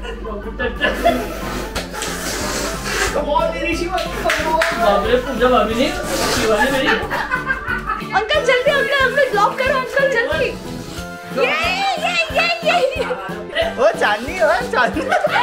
पूजा भाभी नहीं, शिवानी मेरी। अंकल जल्दी, अंकल ब्लॉक करो अंकल जल्दी। ये ओ चांदनी, ओ चांदनी।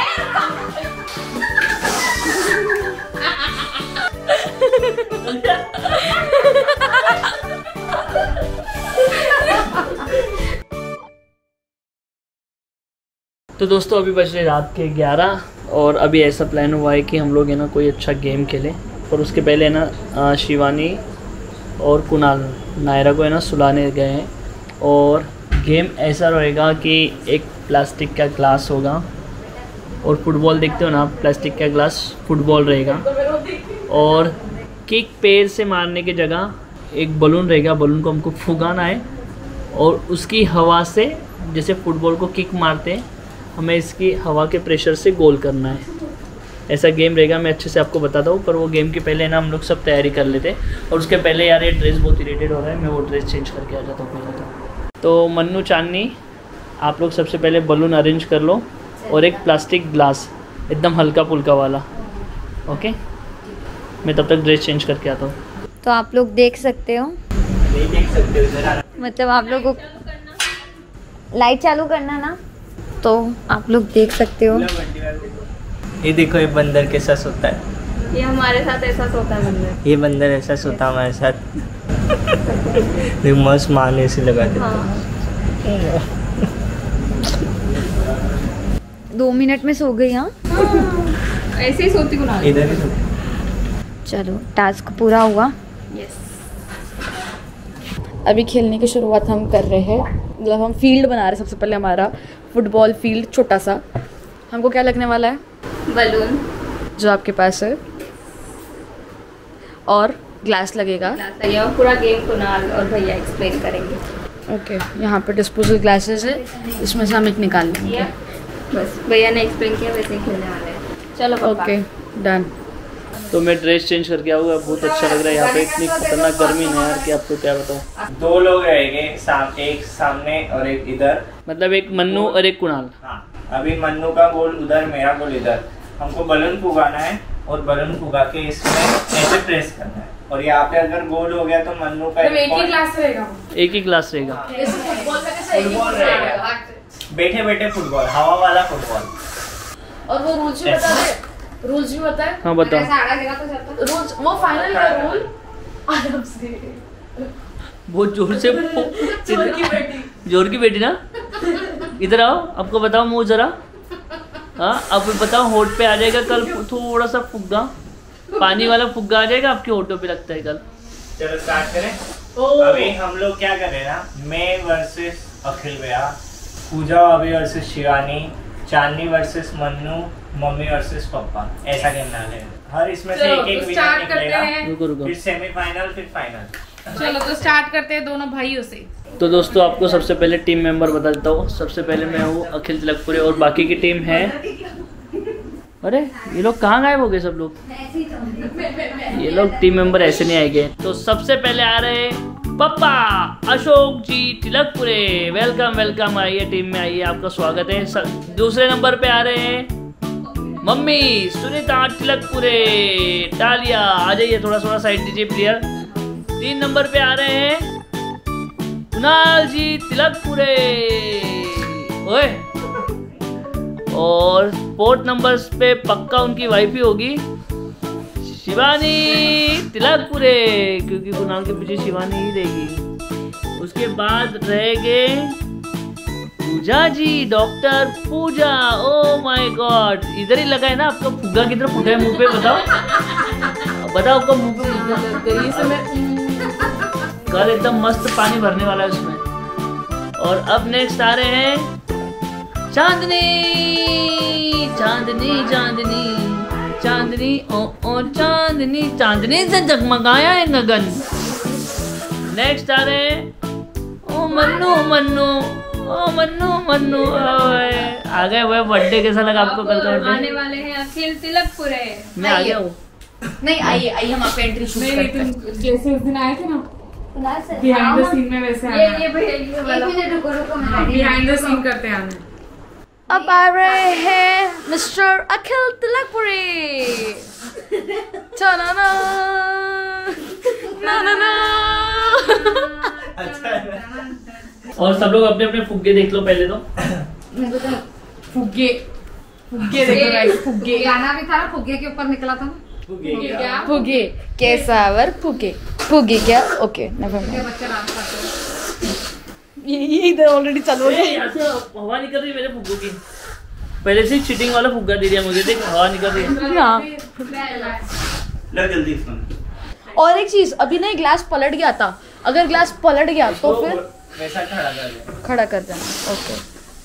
तो दोस्तों अभी बज रहे रात के 11 और अभी ऐसा प्लान हुआ है कि हम लोग है ना कोई अच्छा गेम खेलें। और उसके पहले है ना शिवानी और कुणाल नायरा को है ना सुलाने गए हैं। और गेम ऐसा रहेगा कि एक प्लास्टिक का ग्लास होगा और फुटबॉल देखते हो ना, प्लास्टिक का ग्लास फुटबॉल रहेगा। और किक पैर से मारने की जगह एक बलून रहेगा, बलून को हमको फुगाना है और उसकी हवा से, जैसे फुटबॉल को किक मारते हैं, हमें इसकी हवा के प्रेशर से गोल करना है। ऐसा गेम रहेगा, मैं अच्छे से आपको बताता हूँ। पर वो गेम के पहले ना हम लोग सब तैयारी कर लेते हैं। और उसके पहले यार ये ड्रेस बहुत इरिटेट हो रहा है, मैं वो ड्रेस चेंज करके आ जाता हूँ पहले। तो मन्नू चांदनी आप लोग सबसे पहले बलून अरेंज कर लो और एक प्लास्टिक ग्लास एकदम हल्का फुल्का वाला। ओके, मैं तब तक ड्रेस चेंज करके आता हूँ। तो आप लोग देख सकते हो, नहीं देख सकते हो, मतलब आप लोगों को लाइट चालू करना ना, तो आप लोग देख सकते हो। ये देखो ये बंदर कैसा सोता है। ये हमारे साथ ऐसा सोता है बंदर। ये बंदर ऐसा सोता हमारे साथ। देख मस्त मारने से लगा देता। हाँ। 2 मिनट में सो गई। हाँ ऐसे ही सोती हूँ। इधर ही सोती। चलो टास्क पूरा हुआ। यस, अभी खेलने की शुरुआत हम कर रहे हैं। मतलब हम फील्ड बना रहे हैं। सबसे पहले हमारा फुटबॉल फील्ड छोटा सा। हमको क्या लगने वाला है? बलून जो आपके पास है, और ग्लास लगेगा। पूरा गेम कुणाल और भैया एक्सप्लेन करेंगे। ओके, यहाँ पे डिस्पोजल ग्लासेस है, इसमें से हम एक निकाल लेंगे। बस भैया ने एक्सप्लेन किया वैसे ही खेलने वाले हैं। चलो ओके डन। तो मैं ड्रेस चेंज करके आऊँगा, बहुत अच्छा लग रहा है यहाँ पे। इतनी खतरनाक गर्मी है यार कि आपको क्या बताऊँ। 2 लोग रहेंगे, एक सामने और एक इधर। मतलब एक मन्नू और एक कुणाल। हाँ, अभी मन्नू का गोल उधर, मेरा गोल इधर। हमको बलून फुगाना है और बलून फुगा के इसमें ऐसे प्रेस करना है। और यहाँ पे अगर गोल हो गया तो मन्नू का एक ही ग्लास रहेगा। एक ही ग्लास रहेगा। फुटबॉल रहेगा, बैठे बैठे फुटबॉल, हवा वाला फुटबॉल। और वो रूल्स भी बता दे। रूल्स भी बता है। हाँ बताओ। रूल्स वो फाइनल का रूल आराम से, बहुत जोर से जोर की बेटी ना। इधर आओ, आपको बताओ मुँह जरा। हाँ अब बताओ, होठ पे आ जाएगा कल थोड़ा सा फुग्गा, पानी वाला फुग्गा आ जाएगा आपके होठों पे लगता है कल। चलो स्टार्ट करें। अभी हम लोग क्या कर रहे हैं ना, मैं वर्सेस अखिल भैया, पूजा अभी वर्सेस शिवानी, चांदनी वर्सेस मन्नू, मम्मी वर्सेस पापा। ऐसा गेम डाले हैं। हर इसमें से एक एक विनर निकलेगा। रुको। फिर सेमीफाइनल, फिर फाइनल। चलो तो स्टार्ट करते हैं दोनों भाइयों से। तो दोस्तों आपको सबसे पहले टीम मेंबर बता देता हूँ। सबसे पहले मैं हूँ अखिल तिलकपुरे और बाकी की टीम है। अरे ये लोग कहाँ गायब हो गए सब लोग? ये लोग टीम मेंबर ऐसे नहीं आएंगे। तो सबसे पहले आ रहे पप्पा अशोक जी तिलकपुरे। वेलकम वेलकम, आइए टीम में आइए, आपका स्वागत है। दूसरे नंबर पे आ रहे हैं मम्मी सुनीता तिलकपुरे। तालिया, आ जाइए, थोड़ा थोड़ा साइड दीजिए प्लेयर। 3 नंबर पे आ रहे हैं कुणाल जी तिलकपुरे। ओए, और 4th नंबर पे पक्का उनकी वाइफ ही होगी, शिवानी तिलकपुरे, क्योंकि कुणाल के पीछे शिवानी ही रहेगी। उसके बाद रहेंगे Pooja ji, doctor Pooja. Oh my god, इधर ही लगा है ना आपका फुग्गा? किधर फुटा है मुंह पे? बताओ बताओ, आपका मुंह पे कल एकदम मस्त पानी भरने वाला है उसमें। और अब नेक्स्ट आ रहे हैं चांदनी चांदनी चांदनी चांदनी, ओ चांदनी, चांदनी से जगमगाया है गगन। नेक्स्ट आ रहे हैं ओ मन्नू मन्नू, ओ मन्नू मन्नू। आ गए वो बर्थडे कैसा लगा आपको? कल का बर्थडे आने वाले हैं अखिल तिलकपुरे। मैं आ गया हूँ। नहीं आइए आइए, हम आपका एंट्री शूट करते हैं। जैसे उस दिन आए थे ना बिहाइंड द सीन में, वैसे ये भैया, एक मिनट रुको, बिहाइंड द सीन करते हैं। अब आ रहे हैं मिस्टर अखिल तिलकपुरी। चा-ना-ना, ना-ना-ना। और सब लोग अपने अपने फुग्गे देख लो पहले तो। फुग्गे देखो गाइस, फुग्गे गाना भी था, फुग्गे के ऊपर निकला था। फुग्गे कैसावर फुग्गे क्या? Okay never mind. बच्चे डांस करते हैं। ये इधर ऑलरेडी चालू है। यहाँ से हवा निकल रही है मेरे फुग्गों की। पहले से चीटिंग वाला फुग्गा दे दिया मुझे, देख हवा निकल रही है। हाँ। ला जल्दी और एक चीज, अभी ना ग्लास पलट गया था, अगर ग्लास पलट गया तो फिर वैसा खड़ा कर देना। ओके।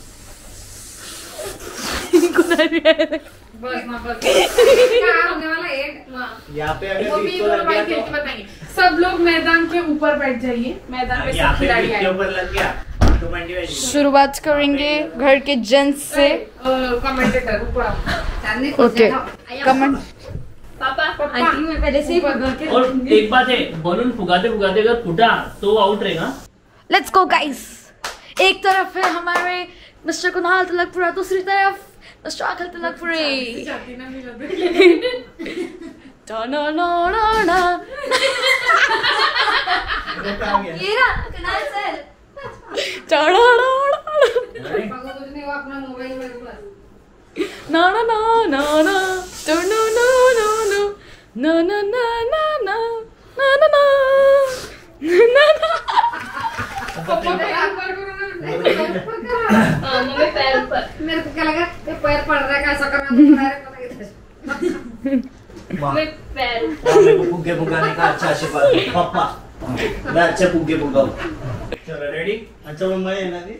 बस ना बस क्या होने वाला एक यहाँ पे वो अगर भी बीच को लग गया खेल के तो बताएंगे। सब लोग मैदान के ऊपर बैठ जाइए, मैदान पे यहाँ सब पे खिलाड़ी बीच के आए। ऊपर लग गया तो मंडी में शुरुआत करेंगे घर के जेंट्स से। कमेंटेटर ऊपर ओके कमेंट। पापा आंटी मैं पहले से ही बदल के और एक बात है, बलून फुगाते फुगाते अगर फूटा तो आउट रहेगा। Let's go guys. एक तरफ है हमारे मिस्टर कुणाल तिलकपुरा, दूसरी तरफ मिस्टर अखिल तिलकपुरी। जाती ना मिला ये ना कुणाल सर। कुछ नहीं, वो अपना मोबाइल में बस ना ना ना ना ना तो नो नो नो नो ना ना ना ना ना ना ना ना ना। पापा पैर पर मम्मी पैर पर। मेरे को क्या लगा ये पैर पड़ रहा है, कैसा कर रहा है मम्मी पैर मेरे को फुग्गे फुगाने का अच्छा आशीर्वाद दो पापा। मैं अच्छे फुग्गे फुगाऊं। चलो रेडी। अच्छा मम्मा ये ना दी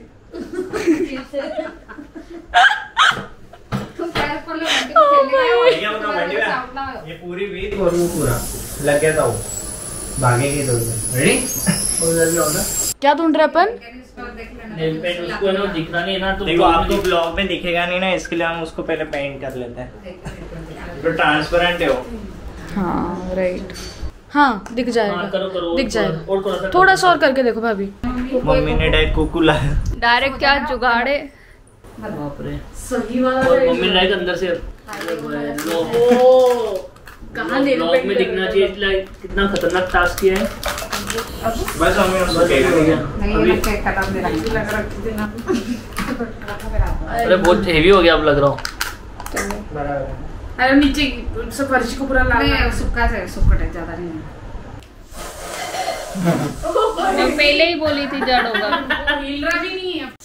तुम पैर पर लो, खेलने क्या होगा मंडी का में ये पूरी वीक और वो पूरा लग गया था वो भागेगी तो रेडी। और जल्दी होगा क्या ढूंढ रहे अपन? नेल पेंट उसको है ना दिखना नहीं है ना, तो देखो आपको ब्लॉग में दिखेगा नहीं ना, इसके लिए हम उसको पहले पेंट कर लेते हैं तो ट्रांसपेरेंट है वो। हाँ राइट, हाँ दिख जाएगा। हाँ, करो दिख और जाएगा। थोड़ा सा और करके देखो भाभी। मम्मी ने डायरेक्ट कुकू लाया। डायरेक्ट क्या जुगाड़े। बाप रे। सही वाला और मम्मी ने लाइक अंदर से लो कहाँ नेल ब्लॉग में दिखना चाहिए, इसलिए कितना खतरनाक टास्क किया है। बस हमें उसको नहीं अभी ये केक कटा दे रहा है, लग रहा है अरे बहुत हेवी हो गया अब लग रहा हूँ। अरे नीचे सब फर्श को पूरा लाल नहीं, सुक्का से सुक्का है, ज्यादा नहीं है। मैं पहले ही बोली थी जड़ होगा। हिल रहा भी नहीं है।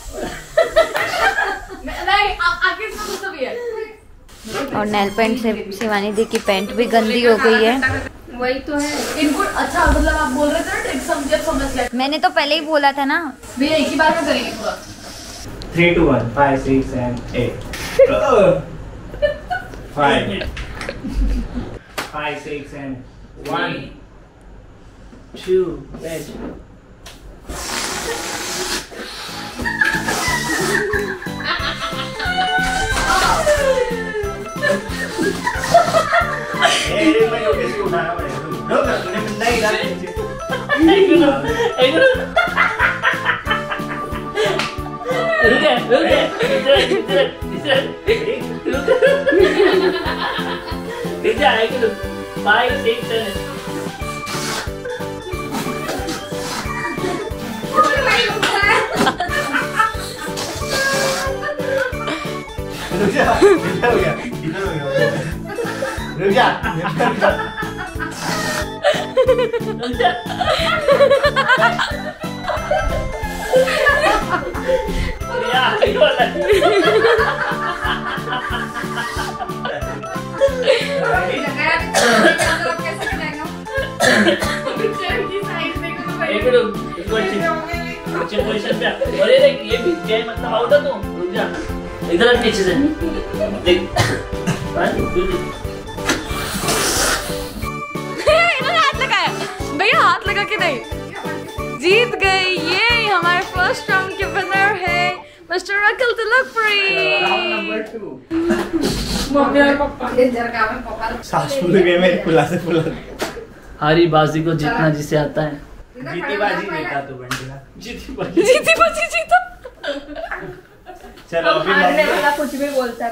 नहीं आगे से तो भी है। और नेल पेंट से शिवानी दी की पैंट भी गंदी हो गई है। वही तो है इनको अच्छा मतलब आप बोल रहे थे ना ट्रिक समझ लिया। मैंने तो पहले ही बोला था ना। भैया एक ही बार में करेंगे पूरा। 3 2 1 5 6 7 8 5 5 6 and 1 2 let's ये मैं लोग कैसे उठाना पड़ेगा लोग तूने बंदा ही डाल ये भी गए मतलब आउट है तो रुक जा इधर पीछे से देख हाथ लगाया भैया, हाथ लगा के नहीं। जीत गए, ये हमारे फर्स्ट राउंड के विनर है मिस्टर अखिल तिलकपुरी। मम्मी और पापा डेंजर का है पापा। सांस फूल गए मेरे फुला से फुला। हारी बाजी को जीतना जिसे आता है। जीती बाजी नहीं था तो बंटी ना जीती बाजी जीती बाजी जीता। चलो अभी हारने वाला कुछ भी बोलता है।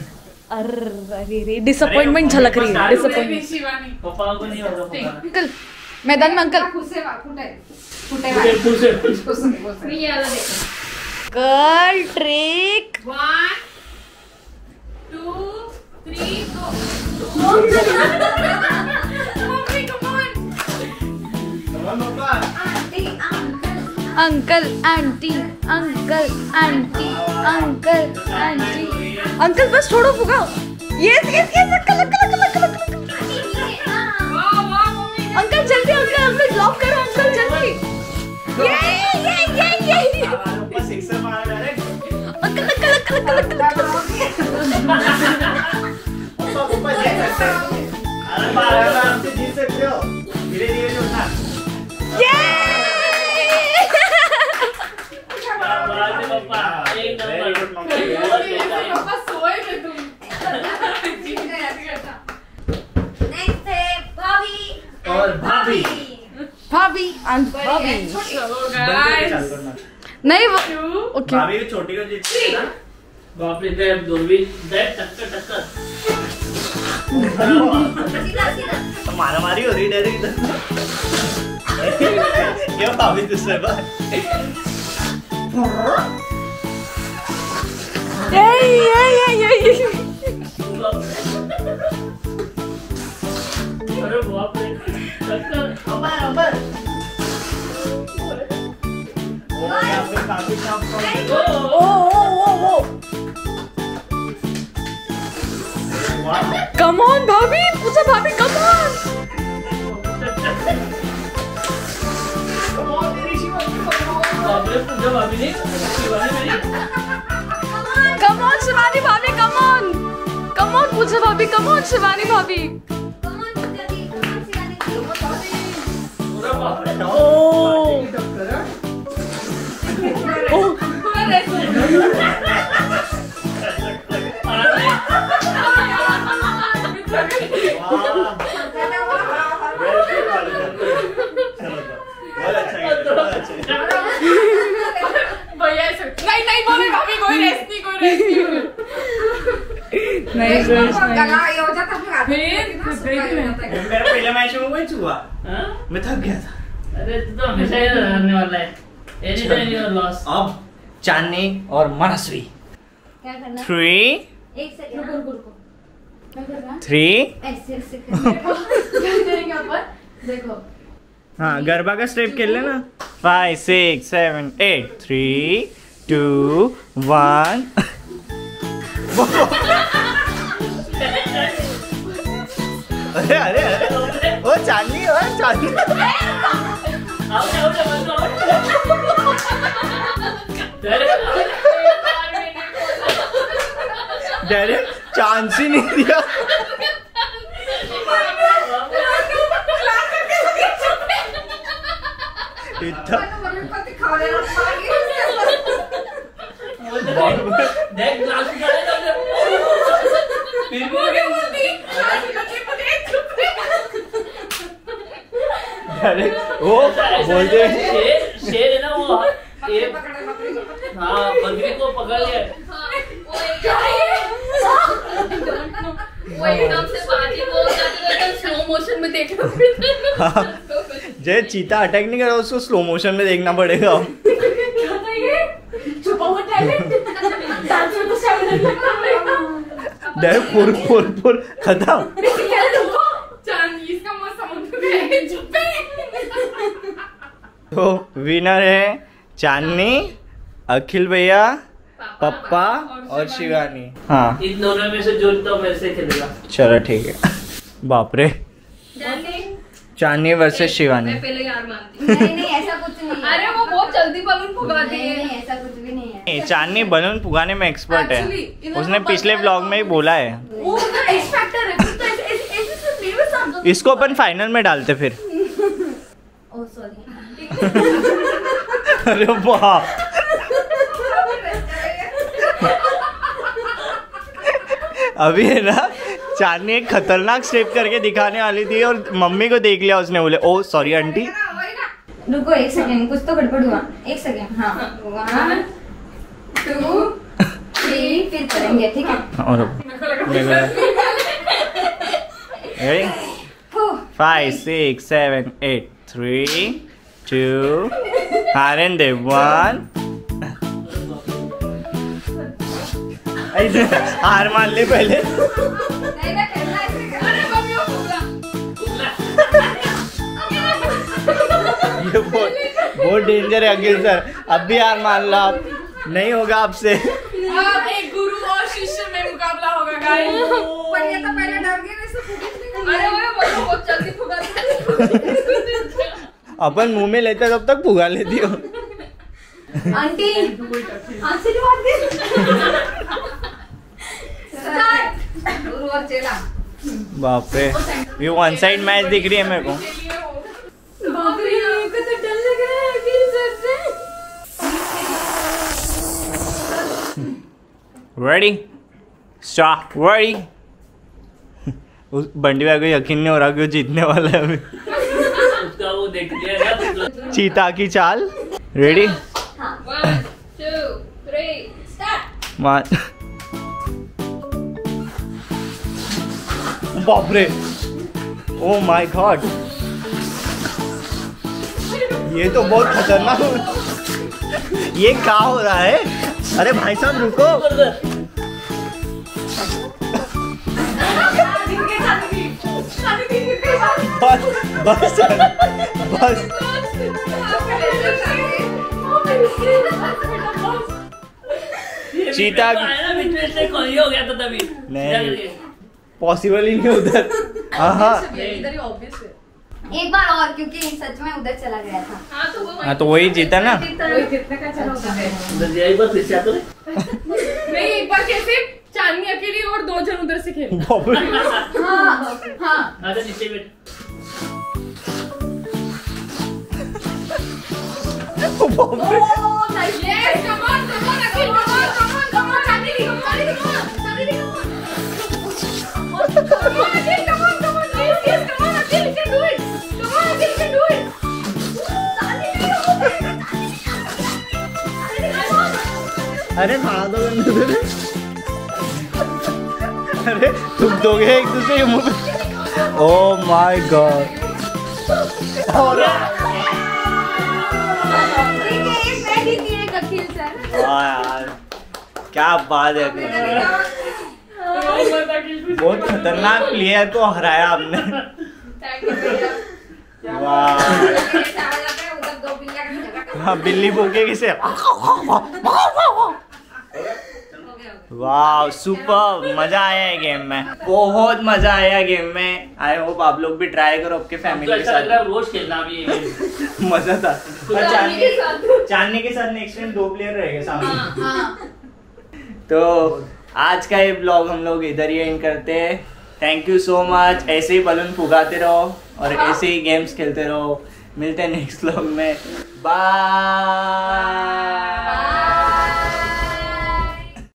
अरे डिसअपॉइंटमेंट झलक रही है, डिसअपॉइंटमेंट। पापा को नहीं होगा पता। अंकल मैदान में अंकल फुसे फुटे फुटे नहीं ये वाला देखो। गर्ल ट्रिक 1 2 3 go मम्मी come on uncle aunty uncle aunty uncle aunty uncle बस छोड़ो फुगाओ। Yes yes yes uncle uncle uncle uncle uncle जल्दी अंकल अंकल ब्लॉक करो अंकल जल्दी। ये ऊपर सिक्सर मारा direct. Uncle uncle uncle uncle uncle ऊपर जीत सकते हो। अरे आराम से जीत सकते हो। धीरे-धीरे उठना। पापा एक नंबर। पापा सोए में तुम जीत गए ऐसे करता। नेक्स्ट है भाभी और भाभी। भाभी एंड भाभी नहीं वो ओके भाभी को छोटी को जीतती है ना। बाप रे देव दूरबीन देव टक्कर टक्कर। सीधा सीधा मारा मारी हो रही डायरेक्ट इधर। ये भाभी दूसरे बार। ये अरे बाप रे टक्कर। अमर ओ यहाँ पे काफी टफ ओ कम ऑन भाभी पूछो भाभी कम ऑन बाप रे पूजा भाभी ने शिवानी मेरी। कम ऑन शिवानी भाभी कम ऑन पूछो भाभी कम ऑन शिवानी भाभी। कमन जल्दी कमन सिराने की पूरा बाप रे ओ भैया नहीं बोले भाभी कोई रेस्ट नहीं नहीं गला ये हो जाता फिर मेरा पहला मैच में वही हुआ। हाँ? मैं थक गया था। अरे तू तो हमेशा ही रहने वाला है। Any time your loss. अब चांदनी और मनस्वी। क्या करना 3 एक सेकंड रुको 3 ऐसे ऐसे देखो हाँ गरबा का स्टेप खेल लेना 5 6 7 8 3 2 1 अरे अरे अरे ओ चांदनी डायरेक्ट चांस ही नहीं दिया। इतना देख ग्लास निकाले तब फिर वो बोलते शेर है ना वो हाँ बकरी को पकड़ लिया। वो एकदम से बाजी वो स्लो मोशन में देख रहा हूँ। जय चीता अटैक नहीं करा उसको स्लो मोशन में देखना पड़ेगा। छुपा हुआ टैलेंट डांस में तो डायरेक्ट फुल खत्म। इसका मस्त समुद्र चुप्पे तो विनर है चांदनी, अखिल भैया, पप्पा और शिवानी। हाँ इन दोनों में से जो तो मेरे से खेलेगा। चलो ठीक है। बाप रे चांदनी वर्सेस शिवानी। पहले यार मानती नहीं ऐसा कुछ नहीं है। अरे वो बहुत जल्दी बलून फुगाती नहीं है। ऐसा कुछ भी नहीं है। चांदनी बलून फुगाने में एक्सपर्ट है। Actually, इन्होंने उसने पिछले ब्लॉग में ही बोला है। वो ना एक्स फैक्टर है। तो ऐसे मेरे साथ इसको अपन फाइनल में डालते फिर। Oh sorry. अरे वाह अभी है ना चांदनी एक खतरनाक स्टेप करके दिखाने वाली थी और मम्मी को देख लिया उसने, बोले ओ सॉरी आंटी। रुको एक सेकंड कुछ तो गड़बड़ हुआ। एक सेकंड हाँ 1 2 3 फिर करेंगे, ठीक है? और 5 6 7 8 3 2 and 1 हार मान ली पहले। नहीं ना खेलना ऐसे। अरे मम्मी वो फुगला। ये बहुत डेंजर है अखिल सर, अब भी हार मान लो आप, नहीं होगा आपसे। अब एक गुरु और शिष्य में मुकाबला होगा गाइस। पर ये तो पहले डर गए वैसे फुगला। अरे वो बहुत जल्दी फुगला। अपन मुंह में लेते तब तक फुगा लेती हो। आंटी आशीर्वाद दे। गुरु और चेला। बाप रे, ये वन साइड मैच दिख रही है मेरे को। बाप रे, मेरे को तो डर लग रहा है अखिल सर से। Ready start ready. उस बंडी भाई को यकीन नहीं हो रहा कि वो जीतने वाला है अभी। उसका वो देख लिया चीता की चाल। Ready 1 2 3 start. मान। बाप रे, ओ माय गॉड, ये तो बहुत खतरनाक। ये क्या हो रहा है? अरे भाई साहब रुको। बस बस बस। चीता हो गया था तभी। नहीं पॉसिबल ही नहीं उधर। हाँ इधर ही ऑब्वियस है। एक बार और, क्योंकि सच में उधर चला गया था। हाँ तो वो हाँ तो वही जीता ना। कितने का चला होता है? एक बार फिर से आता है। नहीं, एक बार कैसे चांदनी अकेली और 2 जन उधर से खेले। बाप रे। हाँ हाँ। अच्छा नीचे बैठ। बाप रे। Oh nice. Yes, come on, Akhil, come on, Chandni, come on, Akhil, come on, Akhil, yes, come on, Akhil, you can do it. Come on, Akhil, you can do it. अरे खा दो। अरे तुम दोगे एक दूसरे के मुंह पे। Oh my god. और अखिल सर। वाह यार, क्या बात है। बहुत खतरनाक प्लेयर को हराया आपने। वाह। उधर 2 बिल्लियाँ का झगड़ा कर। हाँ बिल्ली भूखेगी से। वाह सुपर, मजा आया है गेम में, बहुत मजा आया गेम में। आई होप आप लोग भी ट्राई करो आपके फैमिली के साथ। रोज खेलना भी है। मजा था। पर चांदनी के साथ नेक्स्ट टाइम 2 प्लेयर रहेंगे सामने। तो आज का ये ब्लॉग हम लोग इधर ही एंड करते हैं। Thank you so much. ऐसे ही बलून फुगाते रहो और ऐसे ही गेम्स खेलते रहो। मिलते हैं नेक्स्ट ब्लॉग में। बाय।